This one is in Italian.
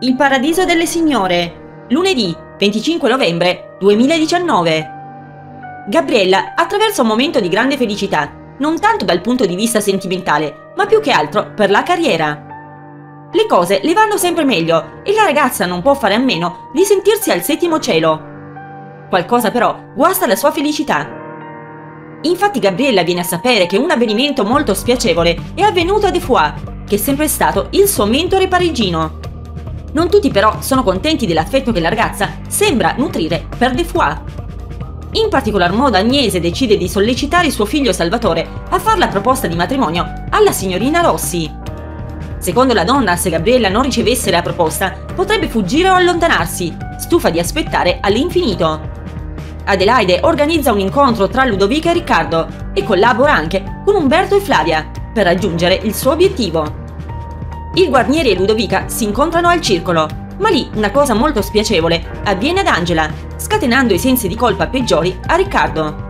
Il paradiso delle signore, lunedì 25 novembre 2019. Gabriella attraversa un momento di grande felicità, non tanto dal punto di vista sentimentale, ma più che altro per la carriera. Le cose le vanno sempre meglio e la ragazza non può fare a meno di sentirsi al settimo cielo. Qualcosa però guasta la sua felicità. Infatti Gabriella viene a sapere che un avvenimento molto spiacevole è avvenuto a De Foix, che è sempre stato il suo mentore parigino. Non tutti però sono contenti dell'affetto che la ragazza sembra nutrire per De Foix. In particolar modo Agnese decide di sollecitare suo figlio Salvatore a fare la proposta di matrimonio alla signorina Rossi. Secondo la donna, se Gabriella non ricevesse la proposta, potrebbe fuggire o allontanarsi, stufa di aspettare all'infinito. Adelaide organizza un incontro tra Ludovica e Riccardo e collabora anche con Umberto e Flavia per raggiungere il suo obiettivo. Il Guarnieri e Ludovica si incontrano al circolo, ma lì una cosa molto spiacevole avviene ad Angela, scatenando i sensi di colpa peggiori a Riccardo.